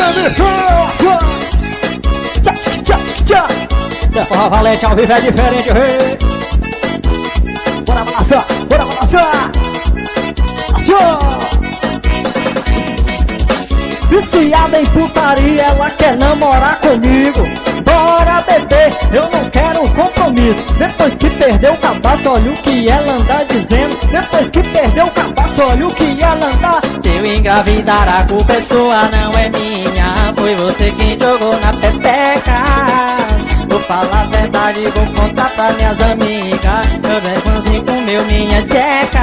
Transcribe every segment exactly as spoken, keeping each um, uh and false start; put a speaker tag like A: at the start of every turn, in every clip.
A: Zé Forró Valente ao vivo é diferente, rei. Bora balançar, bora balançar. Viciada em putaria, ela quer namorar comigo. Bora beber, eu não quero compromisso. Depois que perdeu o cabaço, olha o que ela anda dizendo. Depois que perdeu o cabaço, olha o que ela anda.
B: Se eu engravidar, a culpa é sua, não é minha. Foi você quem jogou na pepeca. Vou falar a verdade, vou contar pra minhas amigas. Meu Zefanzinho comeu minha tcheca.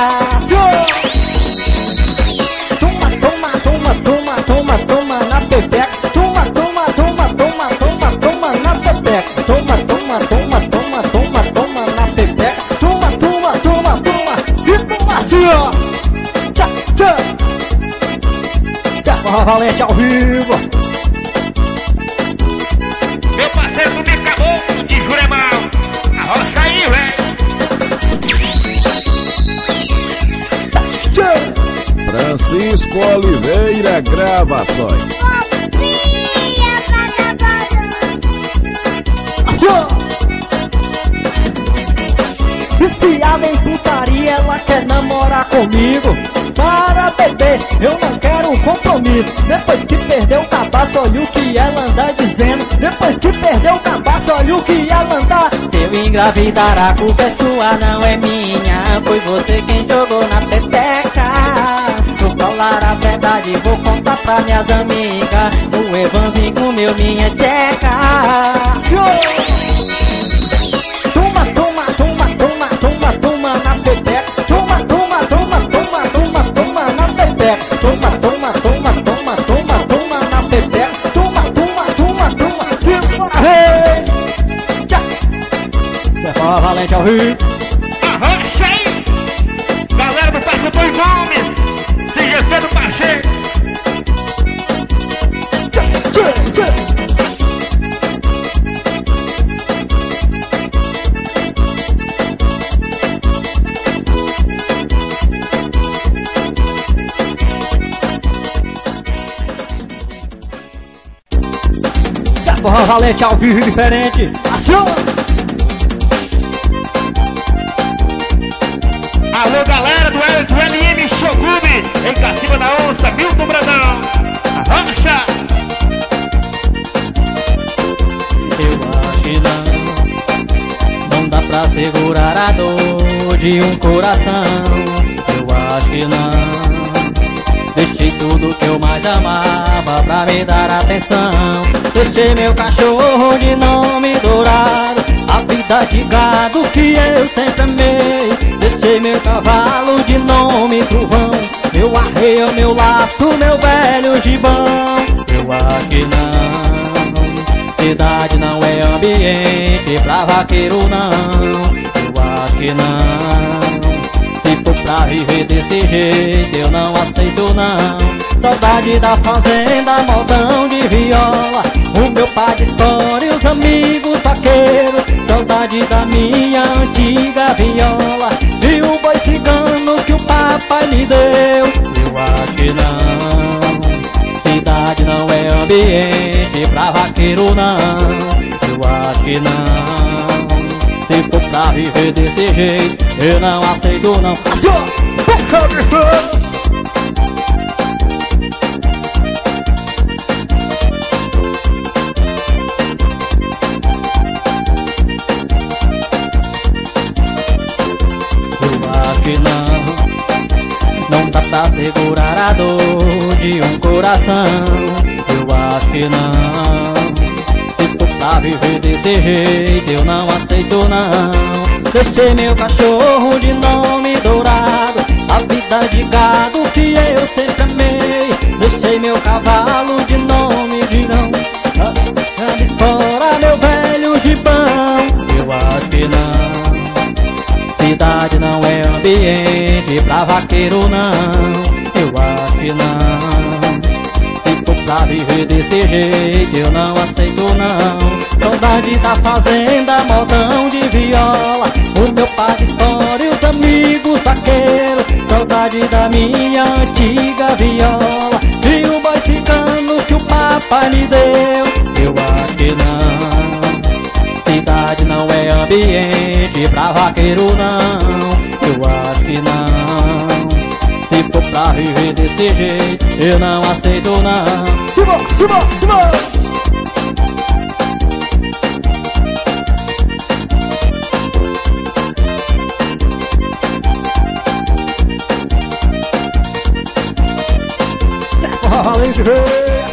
A: Toma, toma, toma, toma, toma, toma na pepeca. Toma, toma, toma, toma, toma, toma na pepeca. Toma, toma, toma, toma, toma, toma na pepeca. Toma, toma, toma, toma. E toma assim, ó. Tchá, tchá. Zé Forró Valente ao vivo.
C: Meu parceiro do Mecabou de Juremão. Arrocha aí, velho.
D: Francisco Oliveira Gravações.
A: Viciada em putaria, ela quer namorar comigo. Para beber, eu não quero um compromisso. Depois que perdeu o cabaço, olha o que ela anda dizendo. Depois que perdeu o cabaço, olha o que ela anda.
B: Se eu engravidar, a culpa é sua, não é minha. Foi você quem jogou na peteca. Vou falar a verdade, vou contar pra minhas amigas. O Evanzinho comeu minha tcheca.
A: Toma, toma, toma, toma, toma, toma na pepeca. Toma, toma, toma, toma, toma, toma na pepeca. Toma, toma, toma, toma, toma, toma na pepeca. Toma, toma, toma, toma. Hey! Tchá! Zé Forró Valente ao vivo.
C: Arrocha aí. Galera do Parque Antônio Gomes. C G C do Parceiro.
A: Tchá, tchá, tchá. Forró Valente ao vivo diferente. Ação!
C: Alô, galera do, L, do L M Show Clube. Em Cacima da Onça, Milton Brandão. Arrocha!
B: Eu acho que não, não dá pra segurar a dor de um coração. Eu acho que não. Deixei tudo que eu mais amava pra me dar atenção. Deixei meu cachorro de nome dourado, a vida de gado que eu sempre amei. Deixei meu cavalo de nome trovão, meu arreio, meu laço, meu velho gibão. Eu acho que não, cidade não é ambiente pra vaqueiro não. Eu acho que não, se for pra viver desse jeito eu não aceito não. Saudade da fazenda, modão de viola, o meu pai de história e os amigos vaqueiros. Saudade da minha antiga viola e o boi cigano que o papai me deu. Eu acho que não, cidade não é ambiente pra vaqueiro não. Eu acho que não, se for pra viver desse jeito eu não aceito não. Que não, não dá pra segurar a dor de um coração. Eu acho que não, se for pra viver desse jeito eu não aceito não. Deixei meu cachorro de nome dourado, a vida de gado que eu sempre amei. Deixei meu cavalo de nome girão, a espora meu velho gibão. Eu acho que não, cidade não é ambiente pra vaqueiro não. Eu acho que não, se for pra viver desse jeito eu não aceito não. Saudade da fazenda, modão de viola, o meu pai de história e os amigos vaqueiros. Saudade da minha antiga viola e o boi cigano que o pai papai me deu? Eu acho que não. Cidade não é ambiente pra vaqueiro não. Eu acho que não. Se for pra viver desse jeito, eu não aceito não.
A: Suba, suba, suba. Valente, velho.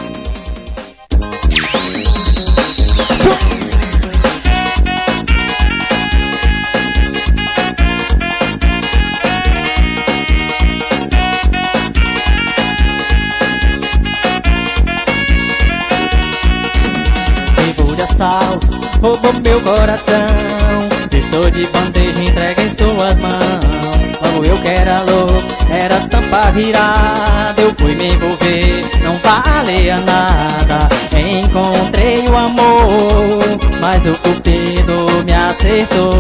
B: Roubou meu coração, estou de bandeja entregue em suas mãos. Logo eu que era louco, era tampa virada. Eu fui me envolver, não valia nada. Encontrei o amor, mas o cupido me acertou.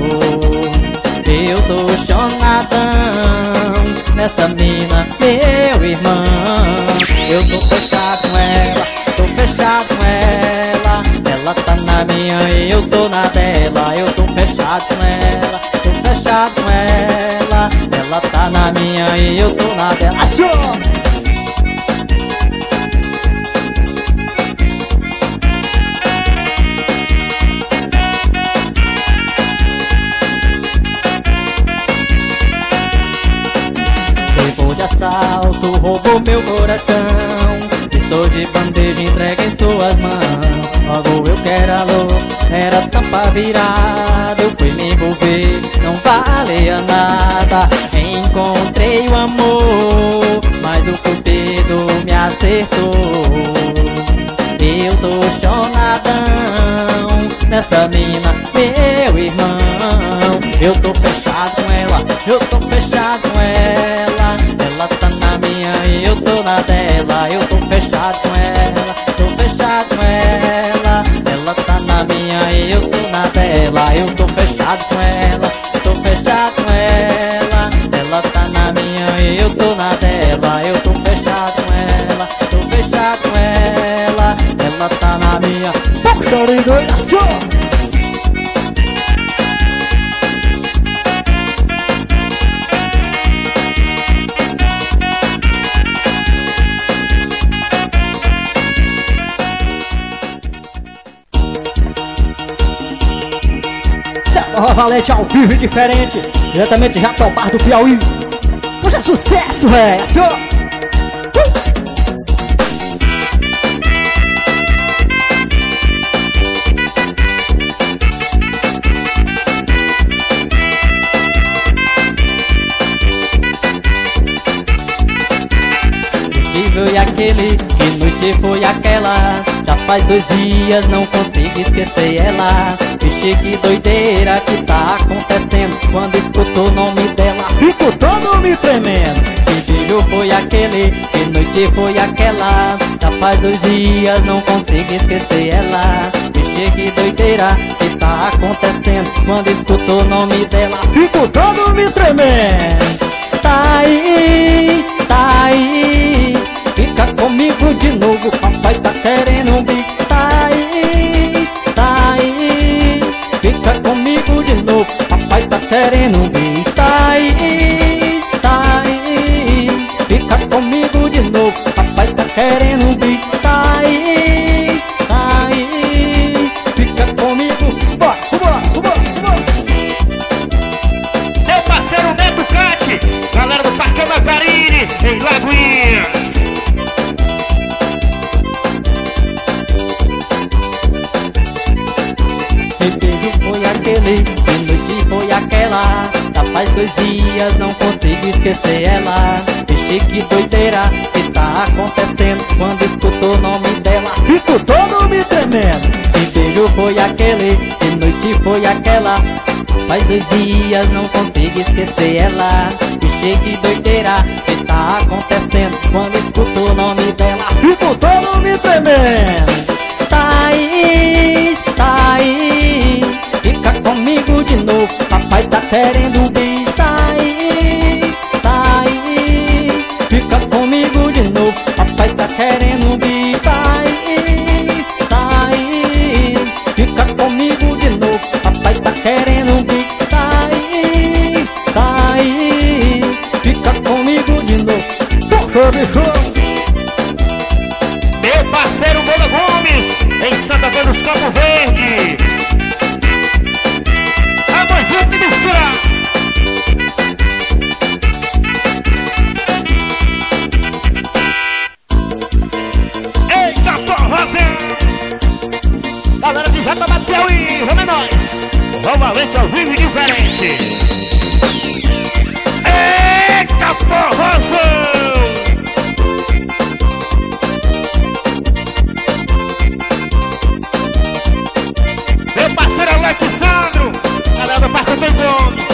B: Eu tô chonadão nessa mina, meu irmão. Eu tô fechado com ela, tô fechado com ela. Ela tá na minha e eu tô na dela. Eu tô fechado com ela, tô fechado com ela. Ela tá na minha e eu tô na dela.
A: Achou!
B: De assalto, roubou meu coração. Estou de bandeja entregue em suas mãos. Logo eu que era louco, era tampa virada. Eu fui me envolver, não valia nada. Encontrei o amor, mas o cupido me acertou. Eu tô chonadão nessa mina, meu irmão. Eu tô fechado com ela, eu tô fechado com ela. Ela tá na minha e eu tô na dela. Eu tô fechado com ela, tô fechado com ela. Ela tá na minha e eu tô na dela. Eu tô fechado com ela, tô fechado com ela. Ela tá na minha e eu tô na dela. Eu tô fechado com ela, tô fechado com ela. Ela tá na minha.
A: Forró Valente ao vivo e diferente, diretamente já do bar do Piauí. Hoje é sucesso, velho. Uh!
B: Foi aquele, que noite foi aquela. Já faz dois dias, não consigo esquecer ela. Vixe, que doideira que tá acontecendo. Quando escuto o nome dela,
A: fico todo me tremendo.
B: Que beijo foi aquele, que noite foi aquela. Já faz dois dias, não consigo esquecer ela. Vixe, que doideira que tá acontecendo. Quando escuto o nome dela,
A: fico todo me tremendo.
B: Tá aí, tá aí. Fica comigo de novo, papai tá querendo um bico. Tá aí, tá aí. Fica comigo de novo, papai tá querendo um bico. Tá aí, tá aí. Fica comigo de novo, papai tá querendo um bico. Tá aí, tá aí. Fica comigo.
A: Bora, bora, bora, bora.
C: Meu parceiro Neto Cate, galera do Parque Macarine, em Lagoinha.
B: Aquele, que noite foi aquela. Já faz dois dias, não consigo esquecer ela. Vixe, que doideira que tá acontecendo. Quando escuto o nome dela,
A: fico todo me tremendo.
B: Que beijo foi aquele, que noite foi aquela. Faz dois dias, não consigo esquecer ela. Vixe, que doideira que tá acontecendo. Quando escuto o nome dela,
A: fico todo me tremendo.
B: Tá aí, tá aí. Fica comigo de novo, papai tá querendo um bicho. Tá aí, tá aí. Fica comigo de novo, papai tá querendo um bicho. Tá
C: Gomes, em Santa Cruz dos Campo Verde. Vamos junto e misturar. Eita, forrozão. Galera de Jatobá, Piauí, vamos nós. Forró Valente ao vivo e diferente. Eita, forrozão. Meu parceiro Alexandro, galera do Parque Antônio Gomes.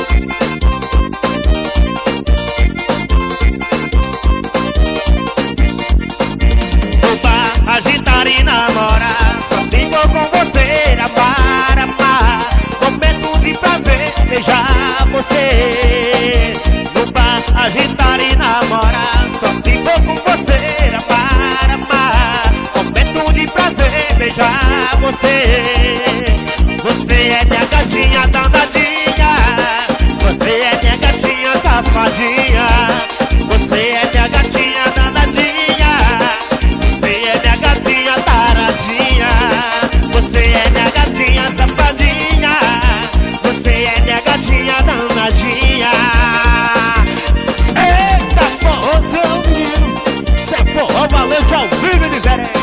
C: No bar, agitar e namorar, só fico com você, amar, amar. Momento de prazer, beijar você. No bar, agitar e namorar, só fico com você, amar, amar. Momento de prazer, beijar você. Você é minha gatinha danadinha, você é minha gatinha safadinha, você é minha gatinha danadinha, você é minha gatinha taradinha, você é minha gatinha safadinha, você é minha gatinha danadinha. Eita, forrozão, menino, cê é forró valente ao vivo e diferente.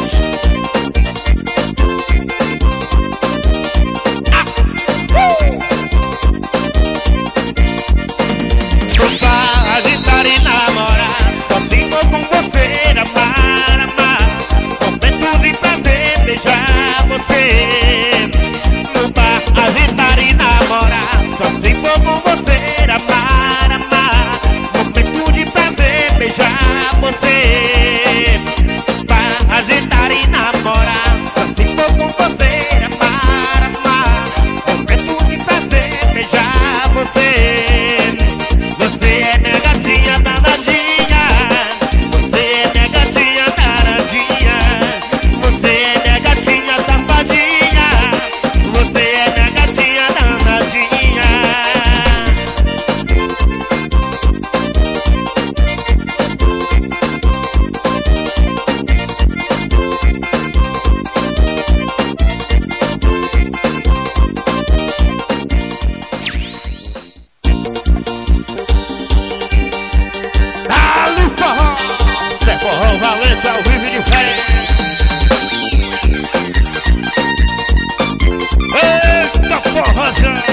C: Agitar e namorar, só fico com você, amar, amar. Momento de prazer, beijar você. No bar, agitar e namorar, só fico com você, amar, amar. Momento de prazer, beijar você. No bar, agitar e namorar, só fico com você, amar, amar. Momento de prazer, beijar você. Você é minha gatinha danadinha, você é minha gatinha taradinha, você é minha gatinha safadinha, você é minha gatinha danadinha. Dá-lhe forró, cê é forró valente ao vivo e diferente. Eita, forrozão.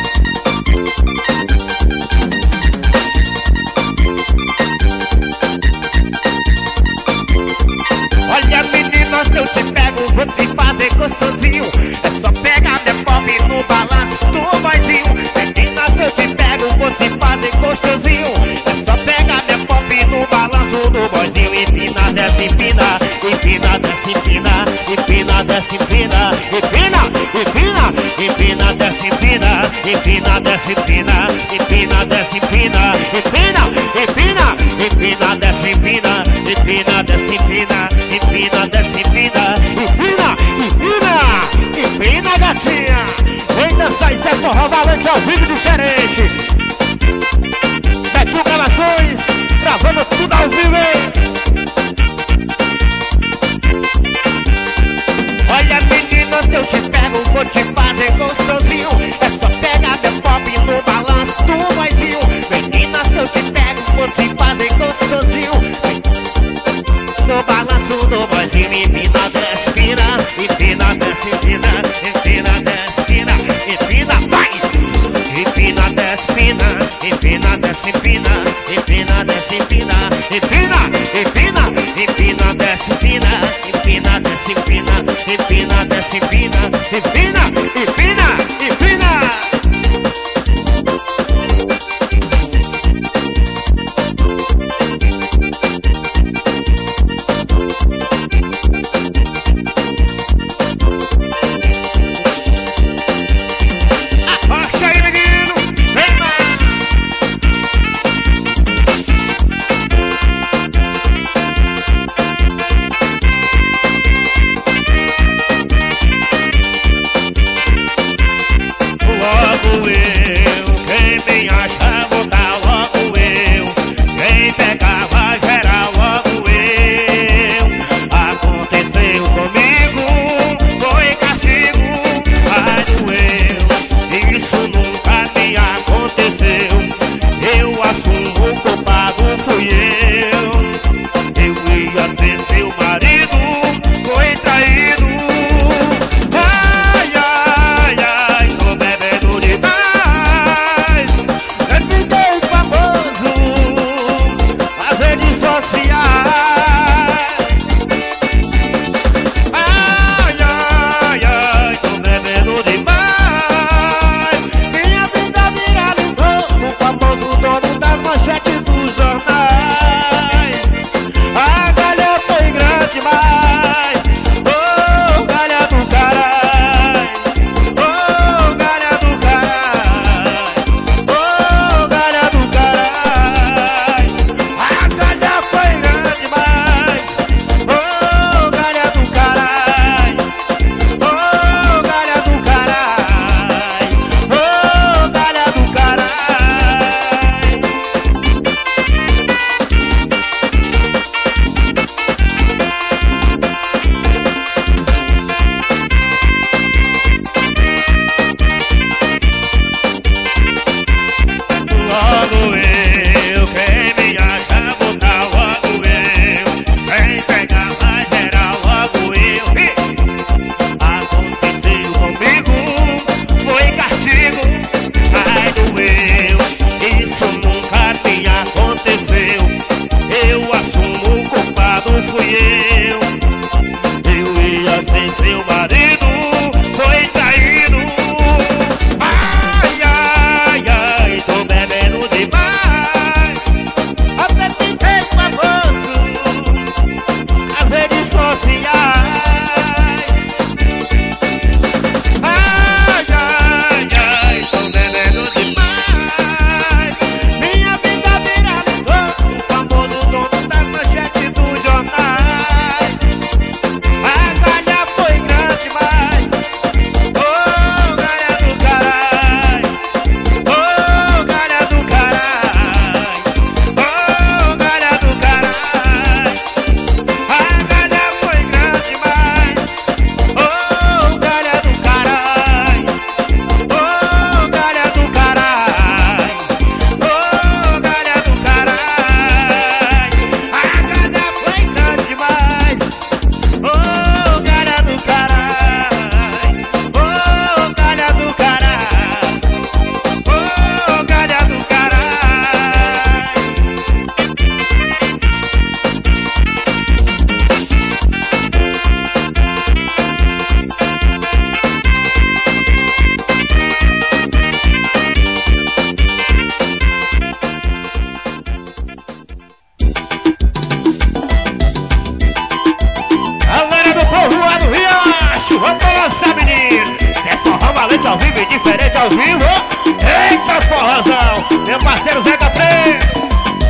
C: Olha, menina, se eu te pego, vou te fazer gostosinho. É só pegar minha pop no balanço do boizinho. Menina, se eu te pego, vou te fazer gostosinho. É só pegar minha pop no balanço do boizinho. Empina, desce, empina, empina, desce, empina, empina, desce, empina, empina, empina, empina, desce, empina, empina, desce, empina, empina, desce, empina, empina, empina, empina, desce, empina, empina, desce, empina, empina, desce, empina, empina, empina, empina, gatinha. Vem dançar e ser forró valente ao vivo diferente. Betinho Gravações, gravando tudo ao vivo, hein? Olha, menina, se eu te pego, vou te fazer gostosinho. É só pegar meu pop no balanço do boizinho. Menina, se eu te pego, vou te fazer gostosinho. No balanço do boizinho. Empina, desce, empina, empina, desce, empina, empina, desce, empina, empina, vai! Empina, desce, empina, empina, desce, empina, empina, desce, empina, empina, empina, empina, desce, empina, empina, desce, empina, empina, desce, empina, empina, empina, empina. Arrocha aí, menino, vem lá. vive diferente ao vivo. Eita forrozão, meu parceiro Zeca Preto.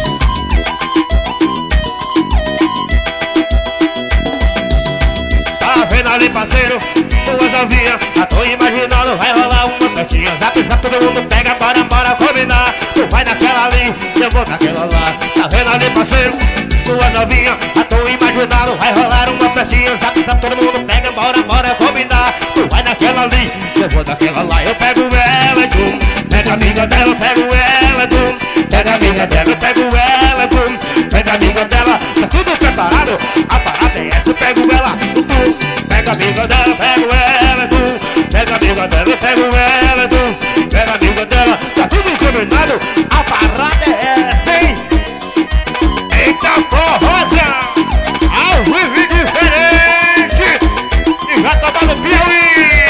C: Tá vendo ali, parceiro? Duas novinhas, já tô imaginando, vai rolar uma festinha. Zap, zap, todo mundo pega, bora, bora combinar. Tu vai naquela ali, eu vou naquela lá. Tá vendo ali, parceiro? Duas novinhas, já tô imaginando, vai rolar uma festinha. Zap, zap, todo mundo pega, bora, bora combinar. Tu vai naquela ali, eu vou naquela lá. Eu pego ela e tu pega a amiga dela, eu pego ela e tu pega a amiga dela, eu pego ela e tu pega a amiga dela. Tá tudo preparado, a parada é essa. Eu pego ela e tu pega a amiga dela, pego ela e tu pega a amiga dela, eu pego ela e tu pega a amiga dela. Tá tudo combinado, a parada é essa, hein? Eita forrosa, ao vivo e diferente, e já tá no Piauí.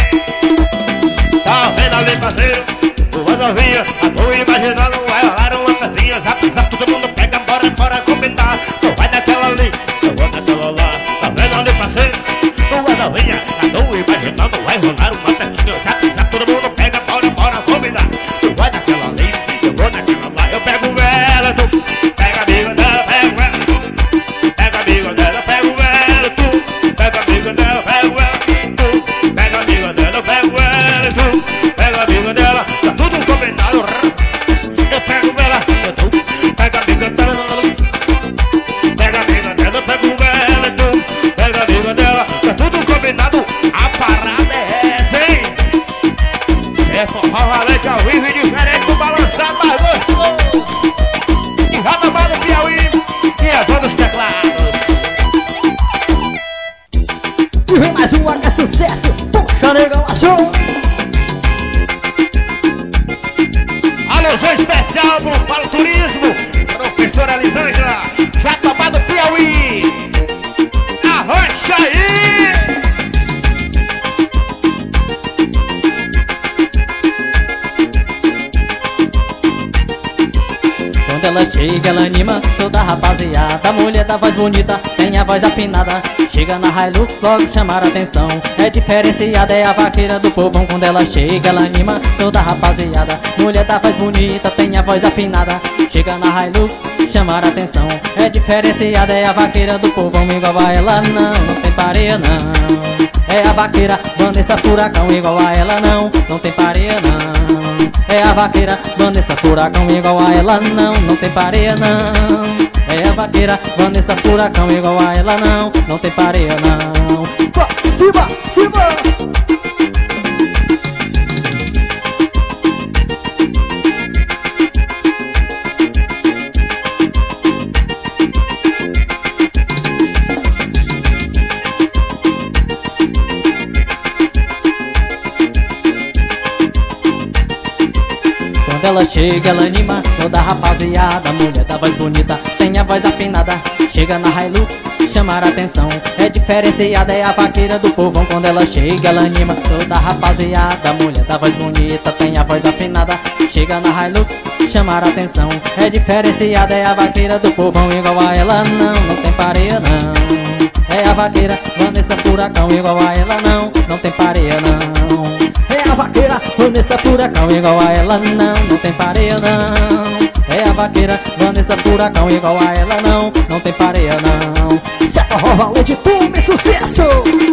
C: Tá vendo ali, parceiro? Duas novinhas, já tô imaginando, vai rolar uma festinha. Zap, zap, todo mundo pega, bora, bora combinar. Tu vai naquela ali, eu vou naquela lá. Tá vendo ali, parceiro? Duas novinhas, já tô imaginando, vai rolar uma festinha. Zap, zap, todo mundo pega, bora, bora combinar. Tu vai naquela ali, eu vou naquela lá. Eu pego ela, tu pega a amiga dela, pego ela, tu pega a amiga dela, pego ela, tu pega a amiga dela, pego ela, tu pega a amiga dela, pego ela, tu pega a amiga dela. Tá tudo combinado. Eu pego ela, tu pega a amiga dela, pega a amiga dela, pego ela, tu pega a amiga dela. Tá tudo combinado, a parada é essa, hein? É forró valente ao vivo e diferente do balançar mais gostoso. E Radamar do Piauí e a voz dos teclados.
A: E vem mais uma que é sucesso, puxa negão, achou.
C: Alusão especial pro Paulo Turismo, professora Elisângela, Jatobá do Piauí. Arrocha aí!
B: Quando ela chega, ela anima toda a rapaziada. A mulher da voz bonita, tem a voz afinada. Chega na Hilux, logo chamar a atenção. É diferenciada, é a vaqueira do povão. Quando ela chega, ela anima toda a rapaziada. Mulher da voz bonita, tem a voz afinada. Chega na Hilux, chamar a atenção. É diferenciada, é a vaqueira do povão. Igual a ela não, não tem pareia não. É a vaqueira Vanessa Furacão. Igual a ela não, não tem pareia não. É a vaqueira Vanessa Furacão. Igual a ela não, não tem pareia não. É a vaqueira Vanessa Furacão. Igual a ela não, não tem pareia não.
A: Cima, cima.
B: Quando ela chega, ela anima toda a rapaziada. A mulher da voz bonita, tem a voz afinada. Chega na Hilux, chamar a atenção. É diferenciada, é a vaqueira do povão. Quando ela chega, ela anima toda a rapaziada. A mulher da voz bonita, tem a voz afinada. Chega na Hilux, chamar a atenção. É diferenciada, é a vaqueira do povão. Igual a ela não, não tem pareia não. É a vaqueira Vanessa Furacão. Igual a ela não, não tem pareia não. É a vaqueira Vanessa Furacão. Igual a ela não, não tem pareia não. É a vaqueira Vanessa Furacão. Igual a ela não, não tem pareia não.
A: Se é forró valente, tome sucesso.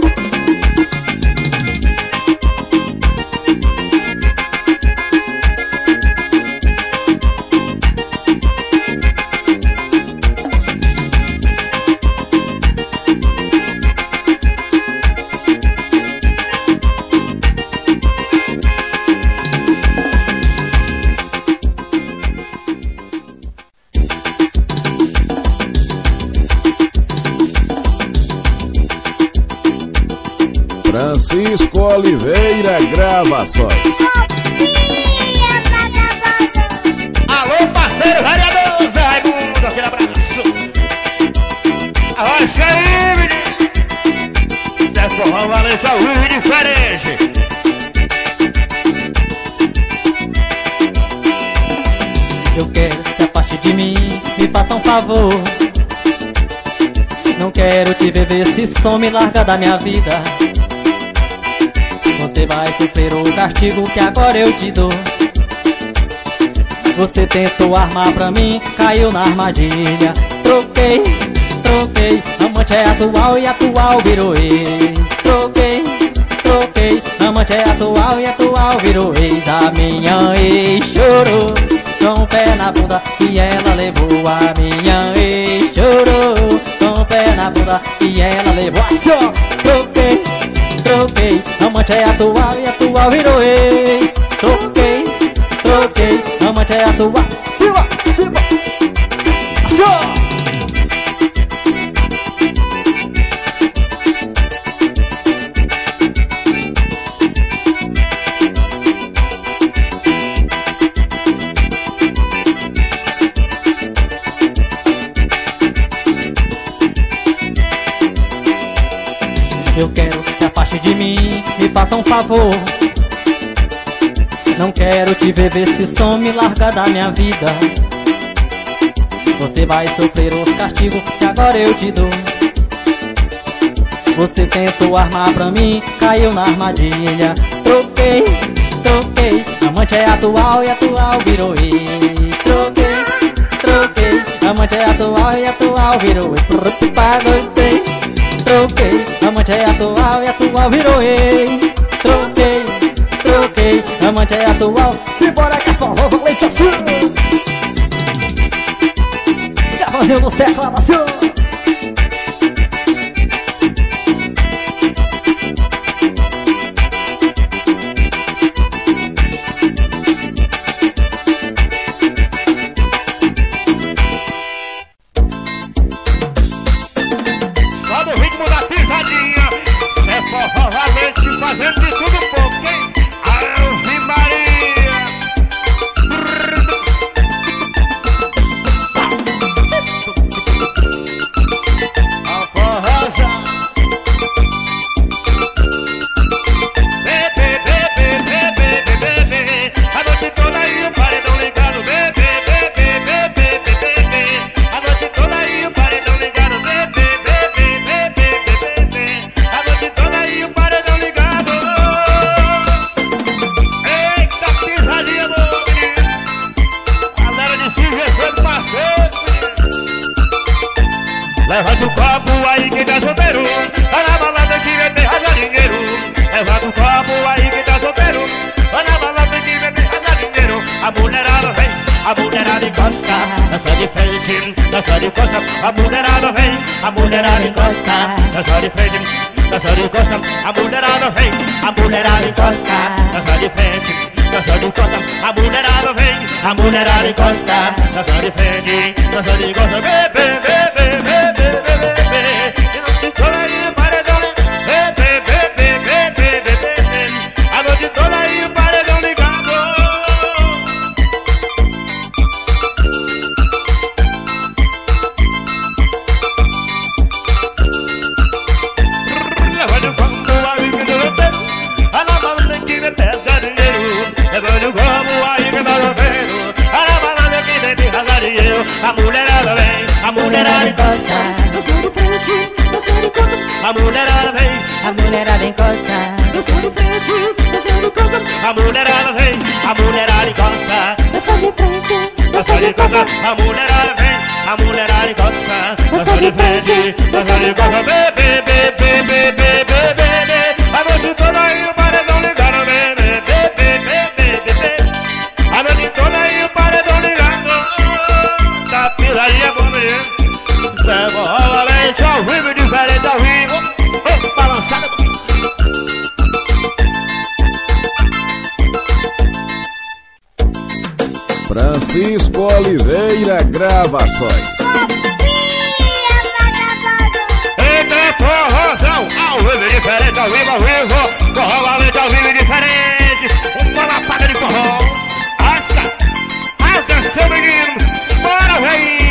D: Francisco Oliveira Gravações.
C: Alô, parceiro vereador Zé Raimundo, aquele abraço. Arrocha aí, menino. Zé Forró valente ao vivo e diferente.
B: Eu quero que se afaste de mim, me faça um favor. Não quero te ver, ver se some, larga da minha vida. Você vai sofrer o castigo que agora eu te dou. Você tentou armar pra mim, caiu na armadilha. Troquei, troquei, amante é atual e atual virou ex. Troquei, troquei, amante é atual e atual virou ex. A minha ex chorou com o pé na bunda e ela levou. A minha ex chorou com o pé na bunda e ela levou. Assim ó, troquei, troquei, amante é atual e atual virou ex. Troquei, troquei, amante é atual. Cima, cima, assim ó. Eu quero que afaste de mim, me faça um favor. Não quero te ver, ver se some, larga da minha vida. Você vai sofrer os castigos que agora eu te dou. Você tentou armar pra mim, caiu na armadilha. Troquei, troquei, amante é atual e atual virou ex. Troquei, troquei, amante é atual e atual virou ex. Gostei, troquei, amante é atual e atual virou ex. Troquei, troquei, amante é atual. Simbora que a forró valente assim. Se avançou nos teclados assim.
C: Fazendo de tudo um pouco, hein? Ave Maria! A forrosa! Bebê, bebê, bebê, bebê, bebê. A noite toda aí o paredão ligado. Bebê, bebê, bebê, bebê. A noite toda aí o paredão ligado. Bebê, bebê, bebê, bebê. A noite toda aí o paredão ligado. Levanta o copo aí quem tá solteiro, vai na balada que vai ter rasgar dinheiro. Levanta o copo aí quem tá solteiro, vai na balada que vai ter rasgar dinheiro. A mulherada vem, a mulherada encosta, dança de frente, dança de costa. A mulherada vem, a mulherada encosta, dança de frente, dança de costa. A mulherada vem, a mulherada encosta, dança de frente, dança de costa. A mulherada vem, a mulherada encosta, dança de frente, dança de costa. Bebê, bebê, bebê. A mulherada vem, a mulherada encosta, dança de frente, dança de costa. A mulherada vem, a mulherada encosta, dança de frente, dança de costa. A mulherada vem, a mulherada encosta, dança de frente, dança de costa. A mulherada vem, a mulherada encosta, dança de frente, dança de costa. Bebê, bebê, bebê, bebê, bebê. A noite toda aí o paredão ligado. Bebê, bebê, bebê, bebê. A noite toda aí o paredão ligado. Pisaria bom mesmo. Leva rola leite ao vivo, diferente ao vivo. Oh, balançada.
D: Francisco Oliveira Gravações.
C: Eita, forrozão, ao vivo, diferente ao vivo, ao vivo. Forró leite ao vivo, diferente. Uma lapada de forró. Assa, atenção menino. Bora, véi!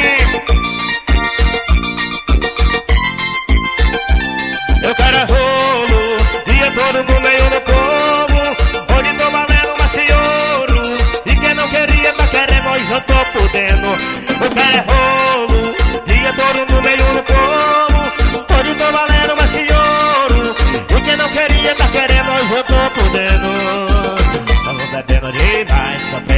C: Eu quero é rolo, e é todo no meio do povo. Hoje tô valendo uma senhora, e quem não queria tá querendo, hoje eu tô podendo. Eu quero é rolo, e é todo no meio do povo. Hoje tô valendo uma senhora, e quem não queria tá querendo, hoje eu tô podendo.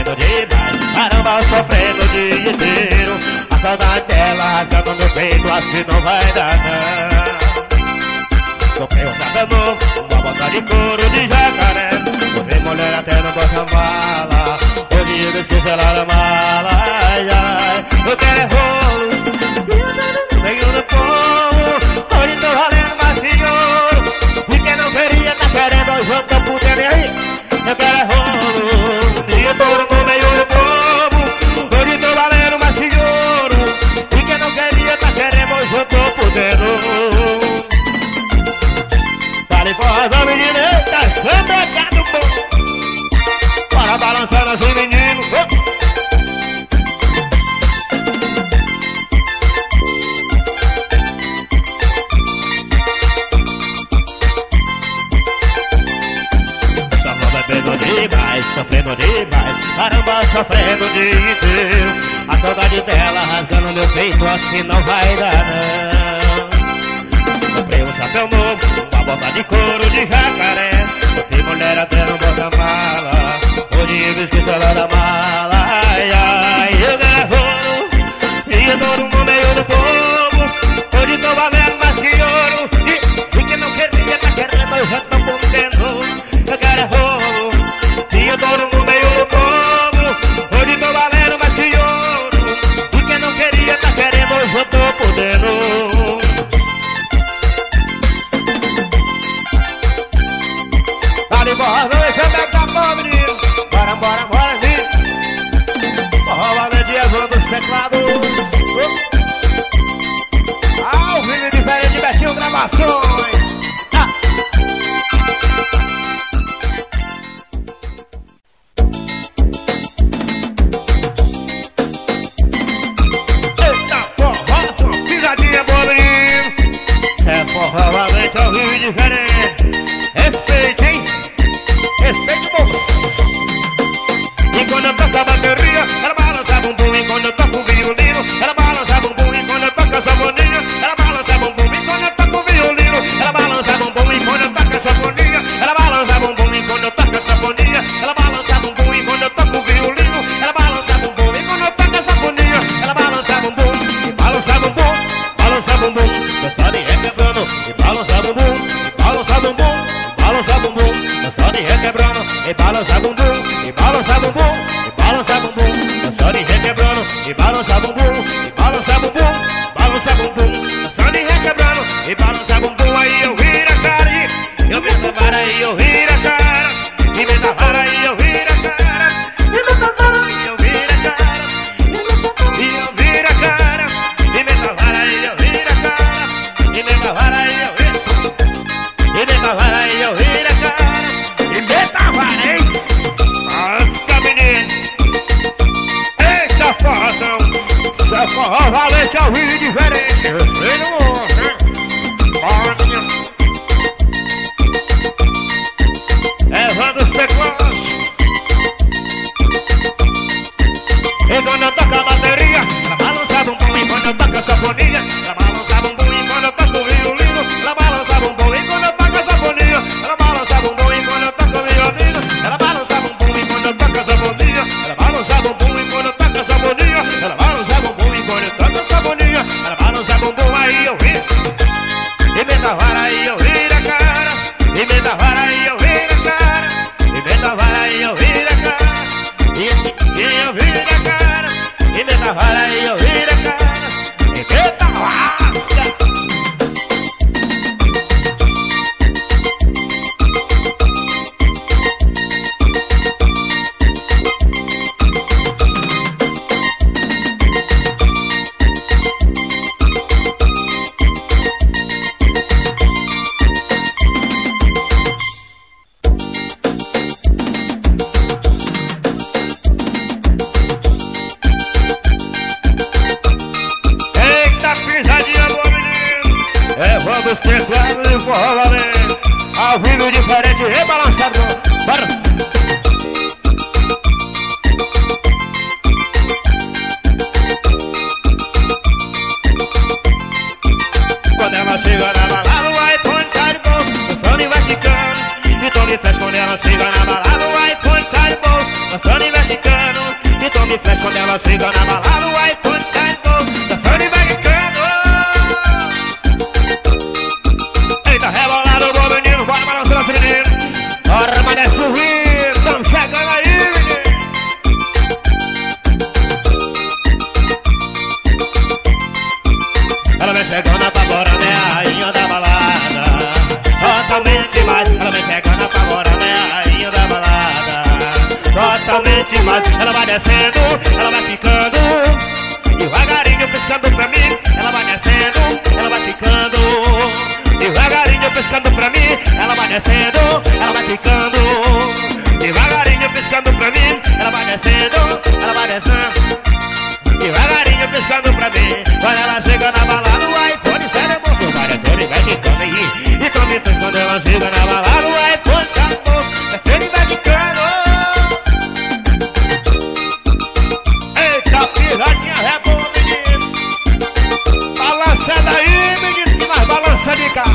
C: sofrendo demais. Caramba, sofrendo o dia inteiro. A saudade dela rasgando meu peito, assim não vai dar não. Comprei um chapéu novo, uma bota de couro de jacaré. Comprei mulher até no porta-mala. Hoje eu esqueci ela da mala. Ai, ai, eu quero é rolo, venho no povo. Hoje tô valendo mais senhor. E quem não queria tá querendo, hoje eu tô putendo aí. Eu quero é rolo, e eu tô no meio do povo. Hoje tô valendo mais senhor. E quem não queria tá querendo, hoje eu tô putendo. Vale porra da menina, eita, chambrecado bom. Para balançar assim, menino. Tava bebendo demais, sofrendo demais. Caramba, sofrendo o dia inteiro. A saudade dela rasgando meu peito, assim não vai dar não. Comprei um chapéu novo, uma bota de couro de jacaré. Tem mulher até no porta-mala. Hoje eu esqueço ela da mala. Ai, ai, eu garro e eu tô no meio do povo. Hoje tô valendo mais que ouro. E, e quem não queria tá querendo, eu já tô contendo. Eu garro e eu tô no meio do povo. Hoje tô valendo mais que ouro. E quem não queria tá querendo, eu já tô podendo. Bora, deixa eu pegar a menino. Bora, bora, bora, menino. Forró Valentia, zona dos teclados. Ao vivo diferente, Betinho Gravações. Ah. Eita, forró, só pisadinha, boa, menino. É Forró Valentia, ao vivo diferente. Respeite, hein? Respeite o povo. E quando eu toco a bateria, ela balança bumbum. E quando eu toco o violino, ela balança bumbum. E quando eu toco a sanfoninha, ela balança bumbum. E quando eu toco o violino, ela balança bumbum. E quando eu toco a sanfoninha, ela balança bumbum. E quando eu toco a sanfoninha, ela balança bumbum. E quando eu toco o violino, ela balança bumbum. E quando eu toco a sanfoninha, ela balança bumbum. E balança bumbum, balança bumbum. Dançando e requebrando. E balança bumbum, balança bumbum, balança bumbum. Dançando e requebrando. E balança bumbum, e balança bumbum, e balança bumbum. Dançando e requebrando. E balança bumbum, e balança bumbum, balança bumbum. Dançando e requebrando. E balança bumbum. Aí eu viro a cara e eu meto a vara e eu viro a cara. E meto a vara e eu viro a cara. E meto a vara e eu viro a cara. E eu viro a cara. E meto a vara e eu viro a cara. E meto a vara e eu viro. E meto a vara e eu viro a cara. E meto a vara, hein? Nossa, menino. Eita, forrozão. Isso é forró valente ao vivo diferente. Eu sei no outro, hein? Bora, menino. Levando os teclados. E quando eu toco a bateria, ela balança bumbum. E quando eu toco a sanfonia, ela balança bumbum. E quando eu toco o violino, ela balança bumbum. E quando eu toco a sanfonia, ela balança bumbum. E quando eu toco o violino, ela balança bumbum. E quando eu toco a sanfonia, ela balança bumbum. E quando eu toco a sanfonia, ela balança bumbum. E quando eu toco a sanfonia, ela balança bumbum. Aí eu vi. E me da vara e eu viro a cara. E me da vara e eu viro a cara. E me da vara e eu viro a cara. E, e eu viro a cara. E me da vara e eu viro a cara. E me da lasca. Levando os teclados e forró valente ao vivo diferente, rebalançado. Bora! Quando ela chega na balada, o iPhone tá de bolso, dançando e vai ficando. E Tony Fest, quando ela chega na balada, o iPhone tá de bolso, dançando e vai ficando. descendo, ela vai ficando. Devagarinho pescando pra mim, ela vai descendo, ela vai ficando. Devagarinho pescando pra mim, ela vai descendo, ela vai ficando. Devagarinho pescando pra mim, ela vai descendo, ela vai descendo. Devagarinho pescando pra mim, quando ela chega na balada, o iPhone sai da moça, vai descendo e vai ficando aí. E também quando ela chega na balada, o iPhone acabou, descendo e vai ficando. Eita, piradinha rebola, menino. Balança daí, menino, que mais balança de cá.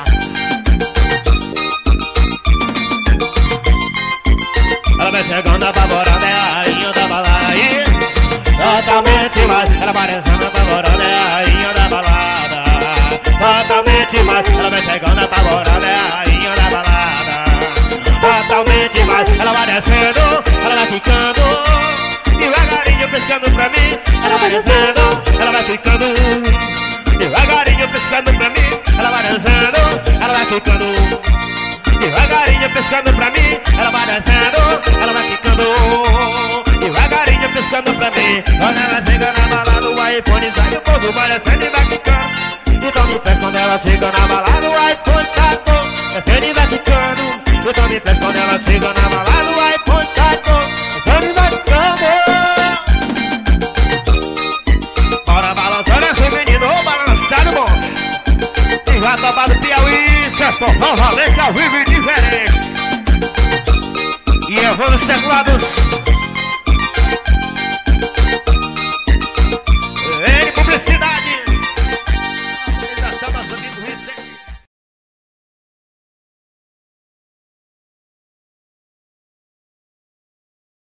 C: Ela vai chegando apavorada, é a rainha da balada aí. Totalmente mais, ela vai descendo apavorada, é a rainha da balada. Totalmente mais, ela vai chegando apavorada, é a rainha da balada. Totalmente mais, ela vai descendo, ela vai ficando. Devagarinho pescando pra mim, ela vai descendo, ela vai ficando. Devagarinho pescando pra mim, ela vai descendo, ela vai ficando. Devagarinho pescando pra mim, ela vai descendo, ela vai ficando. Devagarinho pescando pra mim, quando ela chega na balada, o iPhone sai, o povo vai descendo e vai ficando. Então me presta quando ela chega na balada, o iPhone sacou, descendo e vai ficando. Então me presta quando ela chega na balada, o iPhone sacou, descendo e vai ficando. Bora balançar esse menino, balançado bom. E já topado Piauí, certo? Novamente ao vivo e diferente. E eu vou nos teclados